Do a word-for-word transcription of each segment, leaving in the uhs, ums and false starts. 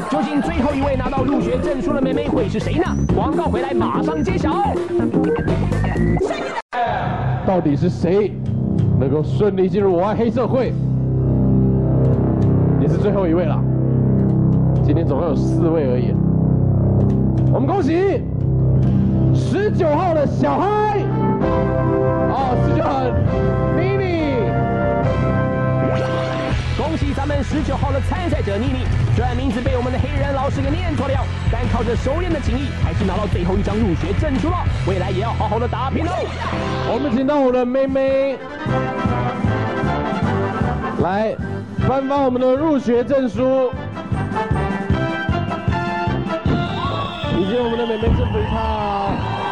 究竟最后一位拿到入学证书的妹妹会是谁呢？广告回来马上揭晓。 到底是谁能够顺利进入我爱黑社会？也是最后一位了。今天总共有四位而已。我们恭喜十九号的小嗨，哦，十九号妮妮。 恭喜咱们十九号的参赛者妮妮，虽然名字被我们的黑人老师给念错了，但靠着熟练的琴艺，还是拿到最后一张入学证书了。未来也要好好的打拼喽。 我们请到我的妹妹来颁发我们的入学证书，以及我们的妹妹政府一套。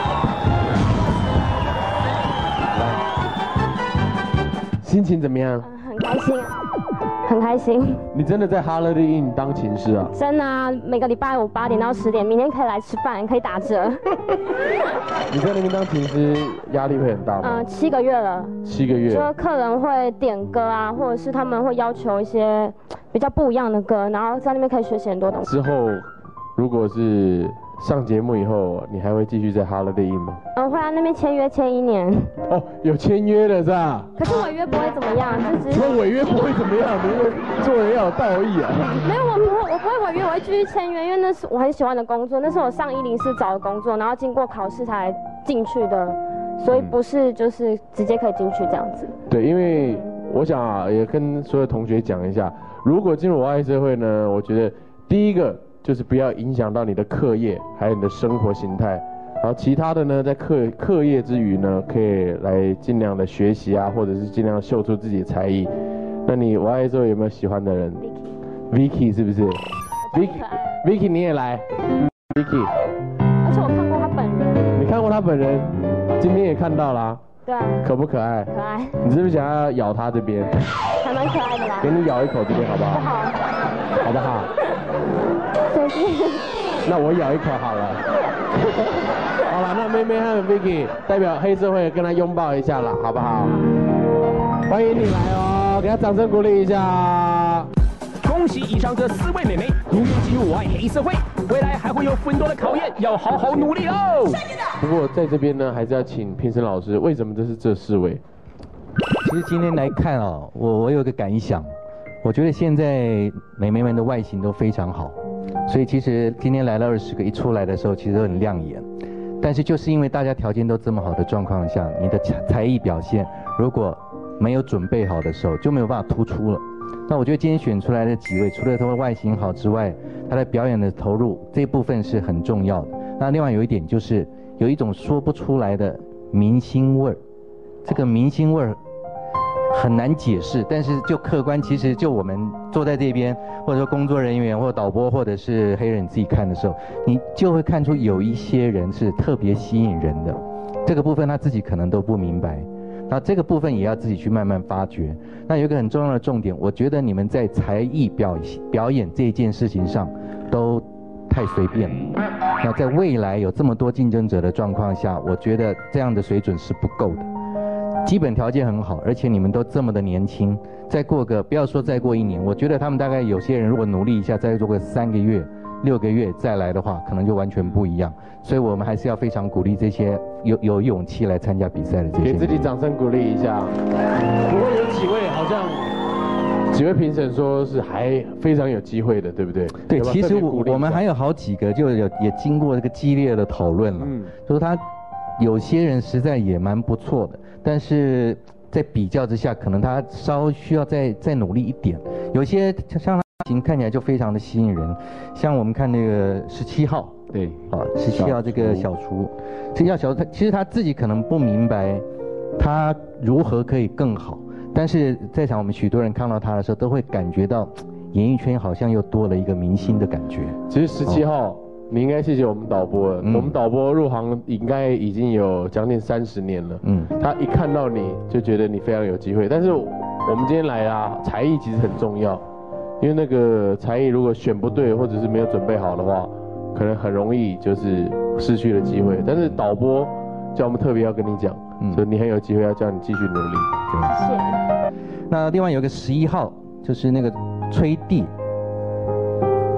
心情怎么样？ 很开心。很开心。 你真的在 Holiday Inn 当琴师啊？ 真的啊，每个礼拜五八点到十点，明天可以来吃饭，可以打折。 你在那边当琴师压力会很大吗？ 嗯、呃，七个月了。 七个月。 就客人会点歌啊，或者是他们会要求一些比较不一样的歌，然后在那边可以学习很多东西。 之后，如果是上节目以后，你还会继续在 Holiday Inn 吗？ 嗯，会啊，那边签约签一年。 哦，有签约了是吧？ 可是违约不会怎么样，就只是。 说违约不会怎么样，你因为做人要有道义啊。 没有，我不会，我不会违约，我会继续签约，因为那是我很喜欢的工作，那是我上一零四找的工作，然后经过考试才进去的，所以不是就是直接可以进去这样子。 对，因为我想啊，也跟所有同学讲一下，如果进入我爱社会呢，我觉得第一个。就是不要影响到你的课业，还有你的生活形态。然后其他的呢，在课课业之余呢，可以来尽量的学习啊，或者是尽量秀出自己的才艺。那你我爱之后有没有喜欢的人 ？Vicky 是不是 ？Vicky Vicky 你也来 ，Vicky。 而且我看过他本人。 你看过他本人？今天也看到啦。 对啊。 可不可爱？ 可爱。 你是不是想要咬他这边？ 还蛮可爱的啦。 给你咬一口这边好不好？ 不好。 好不好？那我咬一口好了。好了，那妹妹和 Vicky 代表黑社会跟她拥抱一下了，好不好？欢迎你来哦，给她掌声鼓励一下。 恭喜以上这四位妹妹如愿进入我爱黑社会，未来还会有很多的考验，要好好努力哦。 不过在这边呢，还是要请评审老师，为什么这是这四位？ 其实今天来看哦，我我有个感想。我觉得现在美眉们的外形都非常好，所以其实今天来了二十个，一出来的时候其实都很亮眼。但是就是因为大家条件都这么好的状况下，你的才艺表现如果没有准备好的时候，就没有办法突出了。那我觉得今天选出来的几位，除了他的外形好之外，他的表演的投入这一部分是很重要的。那另外有一点就是有一种说不出来的明星味儿，这个明星味儿。很难解释，但是就客观，其实就我们坐在这边，或者说工作人员，或者导播，或者是黑人你自己看的时候，你就会看出有一些人是特别吸引人的。这个部分他自己可能都不明白，那这个部分也要自己去慢慢发掘。那有一个很重要的重点，我觉得你们在才艺表表演这件事情上都太随便了。那在未来有这么多竞争者的状况下，我觉得这样的水准是不够的。基本条件很好，而且你们都这么的年轻，再过个不要说再过一年，我觉得他们大概有些人如果努力一下，再做个三个月、六个月再来的话，可能就完全不一样。所以我们还是要非常鼓励这些有有勇气来参加比赛的这些人。 给自己掌声鼓励一下。不过有几位好像几位评审说是还非常有机会的，对不对？ 对，其实我我们还有好几个就有也经过这个激烈的讨论了，嗯，就是他有些人实在也蛮不错的。但是在比较之下，可能他稍需要再再努力一点。有些像他型看起来就非常的吸引人，像我们看那个十七号， 对， 啊，十七号这个小厨，这个小厨他其实他自己可能不明白他如何可以更好，但是在场我们许多人看到他的时候，都会感觉到演艺圈好像又多了一个明星的感觉。 其实十七号。哦你应该谢谢我们导播了。嗯、我们导播入行应该已经有将近三十年了。嗯，他一看到你就觉得你非常有机会。但是我们今天来啊，才艺其实很重要，因为那个才艺如果选不对或者是没有准备好的话，可能很容易就是失去了机会。但是导播叫我们特别要跟你讲，嗯、所以你很有机会，要叫你继续努力。 谢谢。 那另外有个十一号，就是那个崔弟。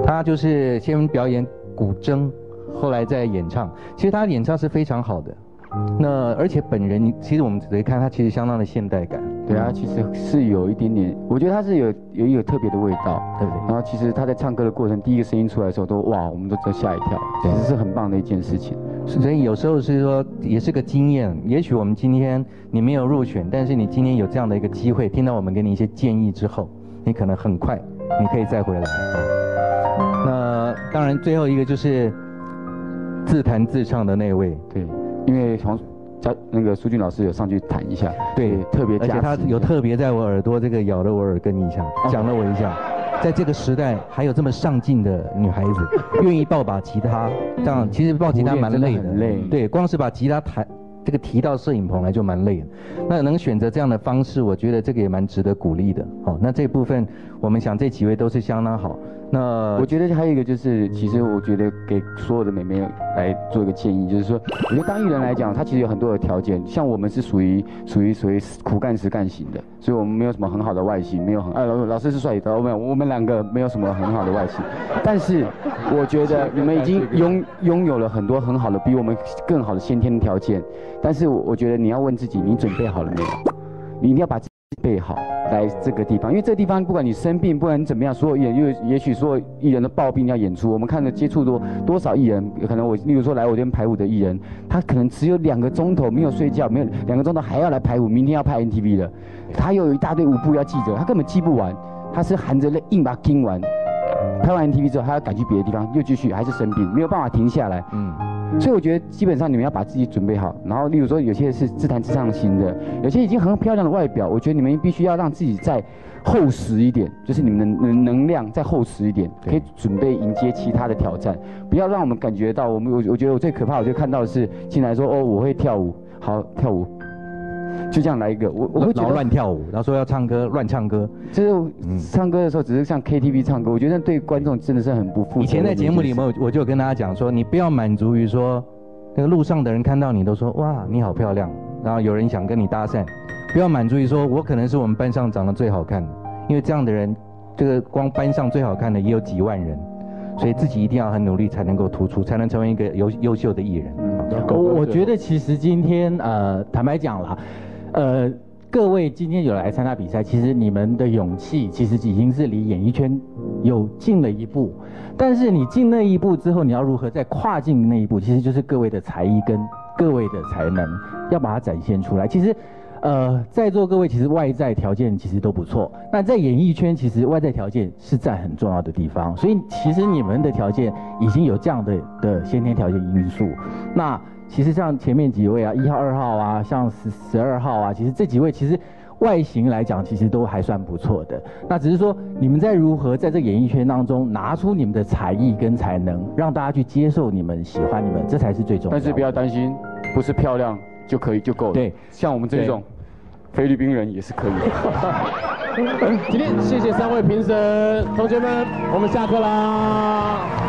他就是先表演古筝，后来再演唱。其实他演唱是非常好的。那而且本人，其实我们仔细看，他其实相当的现代感。 对啊，其实是有一点点，我觉得他是有有一个特别的味道， 对不对？ 然后其实他在唱歌的过程，第一个声音出来的时候都，都哇，我们都在吓一跳，其实是很棒的一件事情。 所以有时候是说，也是个经验。也许我们今天你没有入选，但是你今天有这样的一个机会，听到我们给你一些建议之后，你可能很快你可以再回来。那当然，最后一个就是自弹自唱的那位， 对，因为黄嘉那个苏俊老师有上去弹一下， 对， 特别， 而且他有特别在我耳朵这个咬了我耳根一下，讲了我一下。在这个时代，还有这么上进的女孩子，愿意抱把吉他，这样其实抱吉他蛮累的， 很累。 对，光是把吉他弹这个提到摄影棚来就蛮累的。那能选择这样的方式，我觉得这个也蛮值得鼓励的。好，那这部分我们想这几位都是相当好。那我觉得还有一个就是，其实我觉得给所有的美眉来做一个建议，就是说，我觉得当艺人来讲，他其实有很多的条件，像我们是属于属于属于苦干实干型的，所以我们没有什么很好的外形，没有很哎老老师是帅的，没有，我们两个没有什么很好的外形，但是我觉得你们已经拥拥有了很多很好的比我们更好的先天条件，但是我我觉得你要问自己，你准备好了没有？你一定要把自己备好。来这个地方，因为这个地方不管你生病，不管你怎么样，所有艺人，因为也许所有艺人的抱病要演出，我们看的接触多多少艺人，可能我例如说来我这边排舞的艺人，他可能只有两个钟头没有睡觉，没有两个钟头还要来排舞，明天要拍 N T V 了，他又有一大堆舞步要记着，他根本记不完，他是含着泪硬把它听完，拍完 N T V 之后，他要赶去别的地方，又继续还是生病，没有办法停下来，嗯。所以我觉得基本上你们要把自己准备好，然后例如说有些是自弹自唱型的，有些已经很漂亮的外表，我觉得你们必须要让自己再厚实一点，就是你们的能能量再厚实一点，可以准备迎接其他的挑战，不要让我们感觉到我们我我觉得我最可怕，我就看到的是进来说哦我会跳舞，好跳舞。就这样来一个，我我会觉得乱跳舞，然后说要唱歌乱唱歌， 就是唱歌的时候只是像 K T V 唱歌，我觉得对观众真的是很不负责任。 以前在节目里面，我就跟大家讲说，你不要满足于说，那个路上的人看到你都说哇你好漂亮，然后有人想跟你搭讪，不要满足于说我可能是我们班上长得最好看的，因为这样的人，这个光班上最好看的也有几万人，所以自己一定要很努力才能够突出，才能成为一个优优秀的艺人。 我我觉得其实今天呃坦白讲啦。呃，各位今天有来参加比赛，其实你们的勇气其实已经是离演艺圈有进了一步。但是你进那一步之后，你要如何再跨进那一步，其实就是各位的才艺跟各位的才能，要把它展现出来。其实，呃，在座各位其实外在条件其实都不错。那在演艺圈，其实外在条件是占很重要的地方。所以其实你们的条件已经有这样的的先天条件因素。那其实像前面几位啊，一号、二号啊，像十十二号啊，其实这几位其实外形来讲，其实都还算不错的。那只是说你们在如何在这个演艺圈当中拿出你们的才艺跟才能，让大家去接受你们、喜欢你们，这才是最重要的。 但是不要担心，不是漂亮就可以就够了。 对， 像我们这种菲律宾人也是可以的。 今天谢谢三位评审，同学们，我们下课啦。